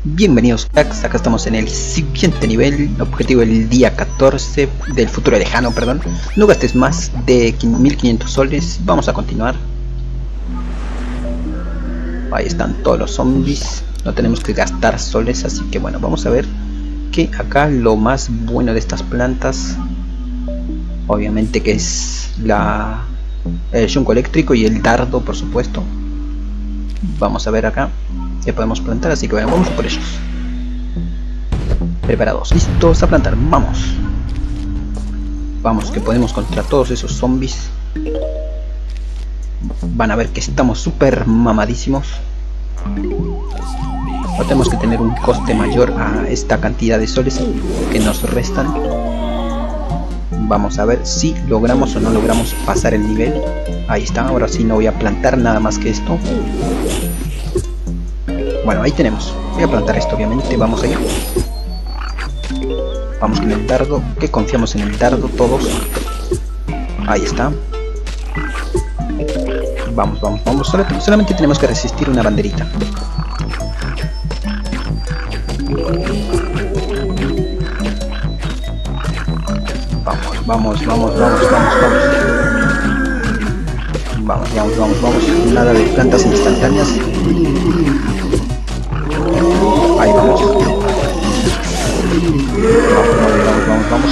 Bienvenidos cracks, acá estamos en el siguiente nivel, objetivo del día 14 del futuro lejano, perdón. No gastes más de 1500 soles, vamos a continuar. Ahí están todos los zombies, no tenemos que gastar soles, así que bueno, vamos a ver que acá lo más bueno de estas plantas, obviamente que es el yunco eléctrico y el dardo, por supuesto. Vamos a ver acá que podemos plantar, así que bueno, vamos por ellos. Preparados, listos a plantar, vamos. Vamos que podemos contra todos esos zombies. Van a ver que estamos súper mamadísimos. No tenemos que tener un coste mayor a esta cantidad de soles que nos restan. Vamos a ver si logramos o no logramos pasar el nivel. Ahí está, ahora sí no voy a plantar nada más que esto. Bueno, ahí tenemos. Voy a plantar esto, obviamente. Vamos allá. Vamos con el dardo, que confiamos en el dardo todos. Ahí está. Vamos, vamos, vamos. Solamente tenemos que resistir una banderita. Vamos, vamos, vamos, vamos, vamos, vamos. Vamos, vamos, vamos, vamos. Nada de plantas instantáneas. Ahí vamos. Vamos, vamos, vamos,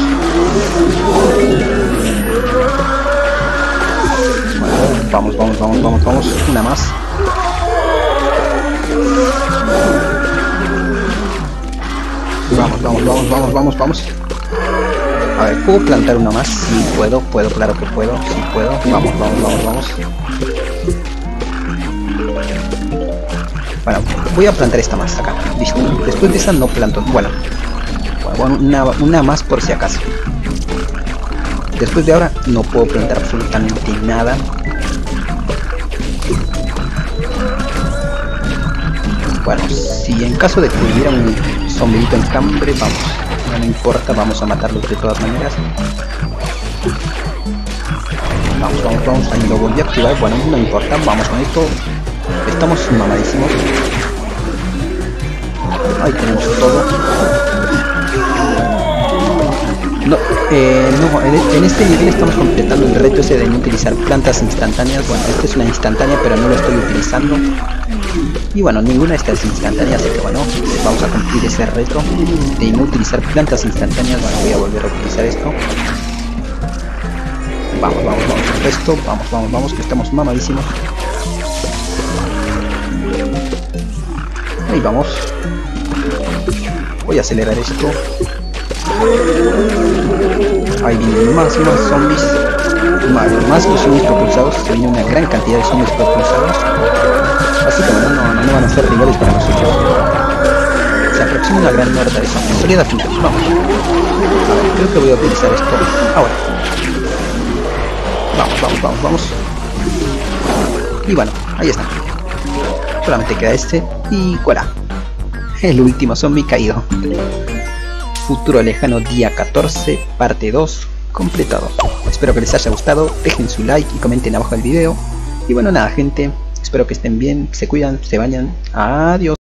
vamos. Vamos, vamos, vamos, vamos, vamos. Una más. Vamos, vamos, vamos, vamos, vamos, vamos. A ver, ¿puedo plantar una más? Sí, puedo, claro que puedo, sí puedo. Vamos, vamos, vamos, vamos. Bueno, voy a plantar esta más acá. Listo. Después de esa no planto. Bueno, una más por si acaso. Después de ahora no puedo plantar absolutamente nada. Bueno, si en caso de que hubiera un zombiito en cambre, vamos. No me importa, vamos a matarlos de todas maneras. Vamos, vamos, vamos. Ahí lo volví a activar. Bueno, no importa, vamos con esto. Estamos mamadísimos. Ahí tenemos todo. No, en este nivel estamos completando el reto ese de no utilizar plantas instantáneas. Bueno, esta es una instantánea, pero no lo estoy utilizando. Y bueno, ninguna de estas es instantánea, así que bueno, vamos a cumplir ese reto de no utilizar plantas instantáneas. Bueno, voy a volver a utilizar esto. Vamos, vamos, vamos con esto. Vamos, vamos, vamos, que estamos mamadísimos. Ahí vamos. Voy a acelerar esto. Ahí vienen más zombies. Más los zombies propulsados. Se viene una gran cantidad de zombies propulsados. Así que bueno, no van a ser rivales para nosotros. Se aproxima una gran horda de zombies. Soledad juntos, vamos. A ver, creo que voy a utilizar esto ahora. Vamos, vamos, vamos, vamos. Y bueno, ahí está. Solamente queda este y voilà. El último zombie caído. Futuro lejano día 14, parte 2, completado. Espero que les haya gustado, dejen su like y comenten abajo del video. Y bueno, nada gente, espero que estén bien, se cuidan, se bañan. Adiós.